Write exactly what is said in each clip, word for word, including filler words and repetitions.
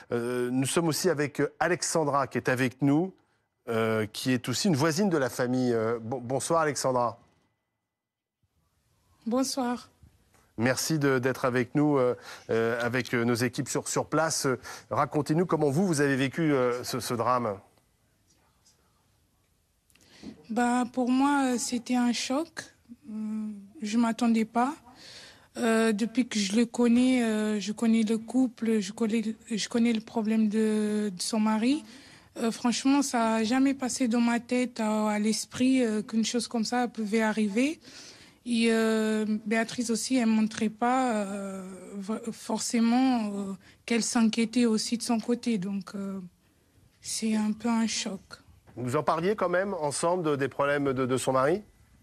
Euh, nous sommes aussi avec Alexandra qui est avec nous, euh, qui est aussi une voisine de la famille. Euh, bon, bonsoir Alexandra. Bonsoir. Merci d'être avec nous, euh, euh, avec nos équipes sur, sur place. Racontez-nous comment vous, vous avez vécu euh, ce, ce drame. Bah, pour moi, c'était un choc. Euh, je ne m'attendais pas. Euh, depuis que je le connais, euh, je connais le couple, je connais, je connais le problème de, de son mari. Euh, franchement, ça n'a jamais passé dans ma tête, à, à l'esprit, euh, qu'une chose comme ça pouvait arriver. Et euh, Béatrice aussi, elle ne montrait pas euh, forcément euh, qu'elle s'inquiétait aussi de son côté. Donc, euh, c'est un peu un choc. Vous en parliez quand même ensemble de, des problèmes de, de son mari?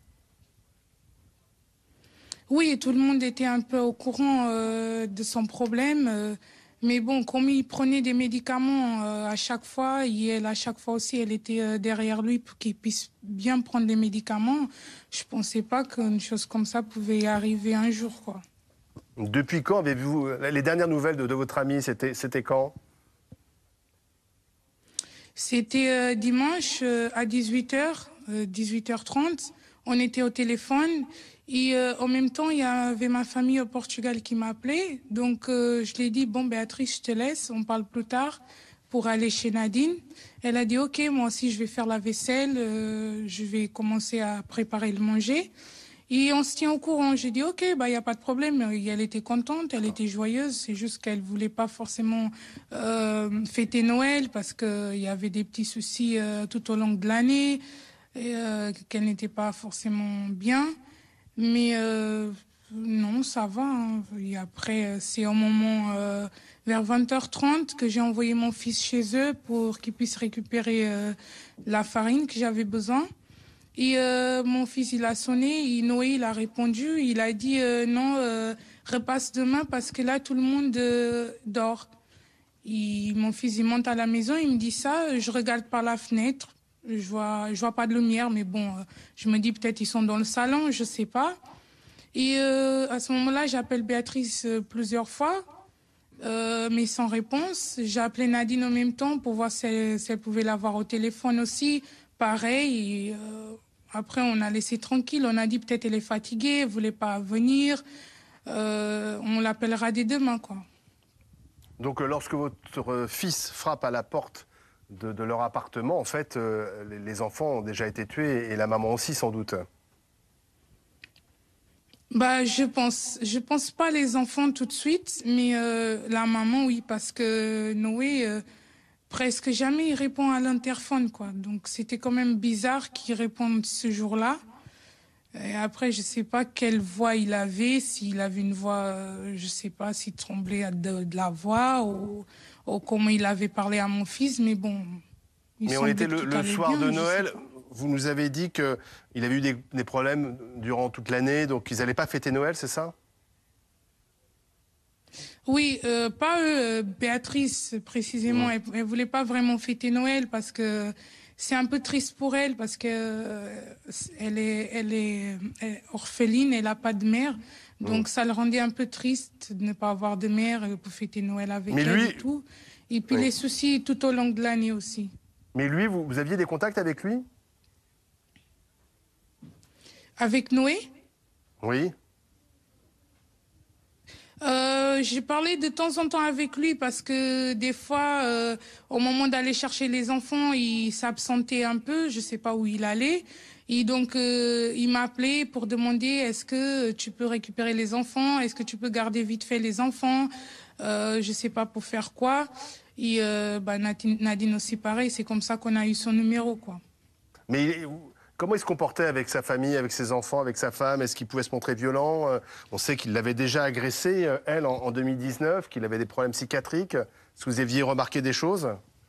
Oui, tout le monde était un peu au courant euh, de son problème. Euh, mais bon, comme il prenait des médicaments euh, à chaque fois, et elle, à chaque fois aussi, elle était euh, derrière lui pour qu'il puisse bien prendre les médicaments. Je ne pensais pas qu'une chose comme ça pouvait arriver un jour, quoi. Depuis quand avez-vous... Les dernières nouvelles de, de votre ami, c'était c'était quand? C'était euh, dimanche euh, à dix-huit heures, euh, dix-huit heures trente. On était au téléphone et euh, en même temps, il y avait ma famille au Portugal qui m'appelait. Donc, euh, je lui ai dit, bon, Béatrice, je te laisse, on parle plus tard pour aller chez Nadine. Elle a dit, OK, moi aussi, je vais faire la vaisselle, euh, je vais commencer à préparer le manger. Et on se tient au courant. J'ai dit, OK, bah, il n'y a pas de problème. Et elle était contente, elle était joyeuse. C'est juste qu'elle ne voulait pas forcément euh, fêter Noël parce qu'il y avait des petits soucis euh, tout au long de l'année, et euh, qu'elle n'était pas forcément bien. Mais euh, non, ça va. Hein. Et après, c'est au moment, euh, vers vingt heures trente, que j'ai envoyé mon fils chez eux pour qu'il puisse récupérer euh, la farine que j'avais besoin. Et euh, mon fils, il a sonné, et Noé, il a répondu, il a dit euh, non, euh, repasse demain parce que là, tout le monde euh, dort. Et mon fils, il monte à la maison, il me dit ça, je regarde par la fenêtre, je vois, je vois pas de lumière, mais bon, euh, je me dis peut-être ils sont dans le salon, je sais pas. Et euh, à ce moment-là, j'appelle Béatrice euh, plusieurs fois, euh, mais sans réponse. J'ai appelé Nadine en même temps pour voir si elle, si elle pouvait l'avoir au téléphone aussi. Pareil, et, euh, après on a laissé tranquille, on a dit peut-être elle est fatiguée, elle voulait pas venir, euh, on l'appellera dès demain, quoi. Donc, euh, lorsque votre fils frappe à la porte de, de leur appartement, en fait, euh, les, les enfants ont déjà été tués et la maman aussi, sans doute. Bah, je pense, je pense pas les enfants tout de suite, mais euh, la maman, oui, parce que Noé, euh, presque jamais il répond à l'interphone, quoi. Donc c'était quand même bizarre qu'il réponde ce jour-là. Et après, je sais pas quelle voix il avait, s'il avait une voix, euh, je sais pas, s'il tremblait de, de la voix ou, ou comment il avait parlé à mon fils, mais bon. Mais on était le, le soir de Noël. Vous nous avez dit qu'il avait eu des, des problèmes durant toute l'année, donc ils n'allaient pas fêter Noël, c'est ça? Oui, euh, pas eux. Béatrice, précisément, Mmh. elle ne voulait pas vraiment fêter Noël parce que c'est un peu triste pour elle, parce que euh, elle est, elle est, elle est orpheline, elle n'a pas de mère. Donc mmh. ça le rendait un peu triste de ne pas avoir de mère pour fêter Noël avec Mais elle lui... et tout. Et puis oui. les soucis tout au long de l'année aussi. Mais lui, vous, vous aviez des contacts avec lui? Avec Noé? Oui. Euh, j'ai parlé de temps en temps avec lui parce que des fois, euh, au moment d'aller chercher les enfants, il s'absentait un peu, je sais pas où il allait. Et donc, euh, il m'a appelé pour demander est-ce que tu peux récupérer les enfants, est-ce que tu peux garder vite fait les enfants, euh, je sais pas pour faire quoi. Et euh, bah, Nadine, Nadine aussi pareil, c'est comme ça qu'on a eu son numéro, quoi. Mais il, comment il se comportait avec sa famille, avec ses enfants, avec sa femme? Est-ce qu'il pouvait se montrer violent? On sait qu'il l'avait déjà agressée, elle, en, en deux mille dix-neuf, qu'il avait des problèmes psychiatriques. Est-ce que vous aviez remarqué des choses?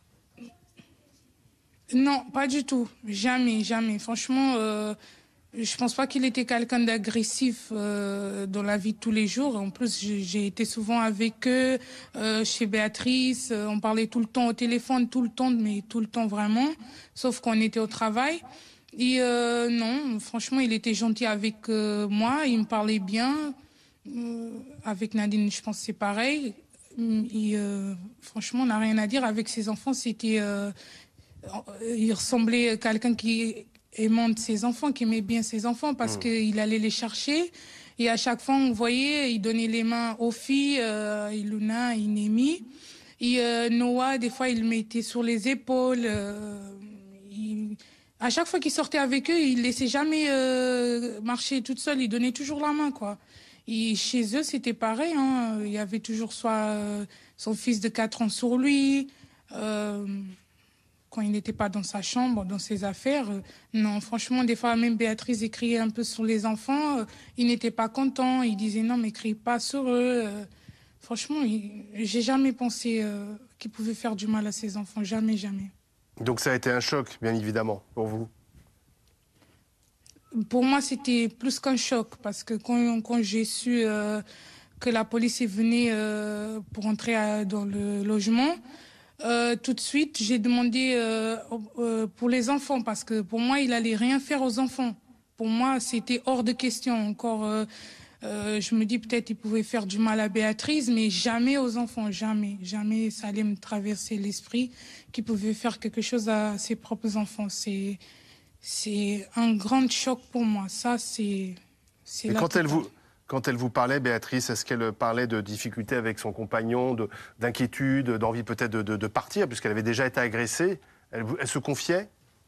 Non, pas du tout. Jamais, jamais. Franchement, euh, je pense pas qu'il était quelqu'un d'agressif euh, dans la vie de tous les jours. En plus, j'ai été souvent avec eux, euh, chez Béatrice. Euh, on parlait tout le temps au téléphone, tout le temps, mais tout le temps vraiment. Sauf qu'on était au travail. Et euh, non, franchement, il était gentil avec euh, moi. Il me parlait bien. Euh, avec Nadine, je pense que c'est pareil. il, euh, franchement, on n'a rien à dire. Avec ses enfants, c'était... Euh, il ressemblait à quelqu'un qui aimait ses enfants, qui aimait bien ses enfants, parce Mm. qu'il allait les chercher. Et à chaque fois, on voyait, il donnait les mains aux filles, euh, Iluna, Inemi. Et euh, Noah, des fois, il le mettait sur les épaules. Euh, il... À chaque fois qu'il sortait avec eux, il ne laissait jamais euh, marcher toute seule. Il donnait toujours la main, quoi. Et chez eux, c'était pareil. Hein. Il y avait toujours soit euh, son fils de quatre ans sur lui. Euh, quand il n'était pas dans sa chambre, dans ses affaires. Euh, non, franchement, des fois, même Béatrice écriait un peu sur les enfants. Euh, il n'était pas content. Il disait non, mais crie pas sur eux. Euh, franchement, il... j'ai jamais pensé euh, qu'il pouvait faire du mal à ses enfants. Jamais, jamais. Donc ça a été un choc, bien évidemment, pour vous. Pour moi, c'était plus qu'un choc, parce que quand, quand j'ai su euh, que la police est venue euh, pour entrer à, dans le logement, euh, tout de suite, j'ai demandé euh, euh, pour les enfants, parce que pour moi, il allait rien faire aux enfants. Pour moi, c'était hors de question. Encore, euh, euh, je me dis peut-être qu'il pouvait faire du mal à Béatrice, mais jamais aux enfants, jamais. Jamais ça allait me traverser l'esprit qu'il pouvait faire quelque chose à ses propres enfants. C'est... C'est un grand choc pour moi. Ça, c'est... Et quand elle, vous, quand elle vous parlait, Béatrice, est-ce qu'elle parlait de difficultés avec son compagnon, de, d'inquiétude, d'envie peut-être de, de, de partir, puisqu'elle avait déjà été agressée? Elle, elle se confiait?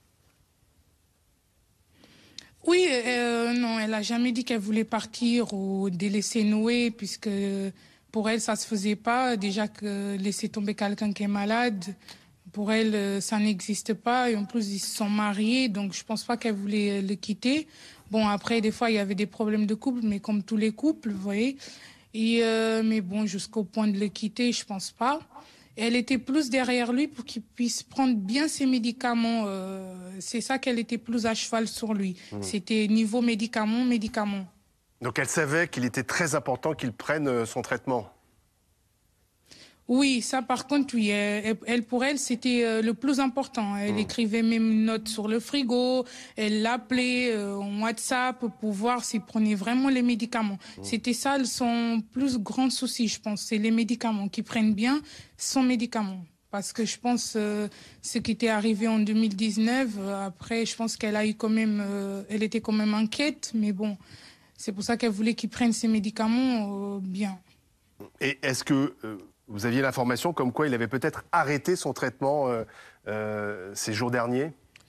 Oui, euh, non, elle n'a jamais dit qu'elle voulait partir ou délaisser Noé, puisque pour elle, ça ne se faisait pas. Déjà que laisser tomber quelqu'un qui est malade, pour elle, ça n'existe pas. Et en plus, ils se sont mariés, donc je ne pense pas qu'elle voulait le quitter. Bon, après, des fois, il y avait des problèmes de couple, mais comme tous les couples, vous voyez. Et, euh, mais bon, jusqu'au point de le quitter, je ne pense pas. Elle était plus derrière lui pour qu'il puisse prendre bien ses médicaments. Euh, c'est ça qu'elle était plus à cheval sur lui. Mmh. C'était niveau médicaments, médicaments. Donc elle savait qu'il était très important qu'il prenne son traitement. Oui, ça par contre, oui. Elle, elle pour elle, c'était euh, le plus important. Elle mmh. écrivait même une note sur le frigo. Elle l'appelait euh, en WhatsApp pour voir s'il prenait vraiment les médicaments. Mmh. C'était ça son plus grand souci, je pense. C'est les médicaments, qu'ils prennent bien son médicament. Parce que je pense euh, ce qui était arrivé en deux mille dix-neuf, euh, après, je pense qu'elle a eu quand même, euh, elle était quand même inquiète, mais bon, c'est pour ça qu'elle voulait qu'il prenne ses médicaments euh, bien. Et est-ce que euh, vous aviez l'information comme quoi il avait peut-être arrêté son traitement euh, euh, ces jours derniers?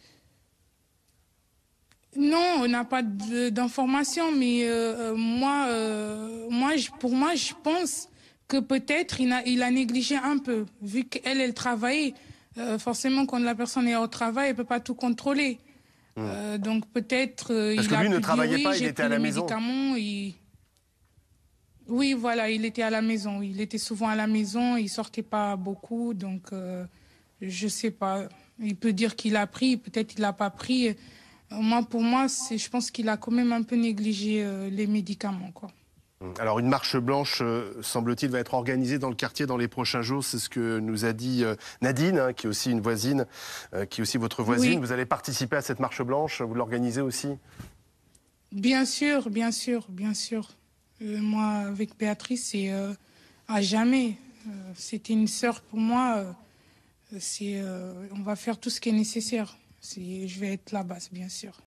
Non, on n'a pas d'informations, mais euh, moi, euh, moi je, pour moi, je pense que peut-être il a, il a négligé un peu, vu qu'elle, elle travaillait. Euh, forcément, quand la personne est au travail, elle ne peut pas tout contrôler. Mmh. Euh, donc peut-être euh, Parce il que lui a ne pu travaillait dire, pas, oui, il était à la maison. Il... Oui, voilà, il était à la maison. Il était souvent à la maison, il sortait pas beaucoup, donc euh, je sais pas. Il peut dire qu'il a pris, peut-être il n'a pas pris. Euh, moi, pour moi, je pense qu'il a quand même un peu négligé euh, les médicaments, quoi. Alors une marche blanche, euh, semble-t-il, va être organisée dans le quartier dans les prochains jours. C'est ce que nous a dit euh, Nadine, hein, qui est aussi une voisine, euh, qui est aussi votre voisine. Oui. Vous allez participer à cette marche blanche, vous l'organisez aussi? Bien sûr, bien sûr, bien sûr. Euh, moi, avec Béatrice, c'est euh, à jamais. Euh, C'était une sœur pour moi. Euh, c'est, euh, on va faire tout ce qui est nécessaire. Je vais être là-bas, bien sûr.